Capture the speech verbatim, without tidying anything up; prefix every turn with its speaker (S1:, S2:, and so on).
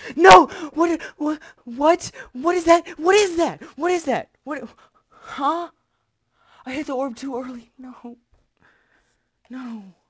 S1: No! What? What? What? What is that? What is that? What is that? What? Huh? I hit the orb too early. No. No.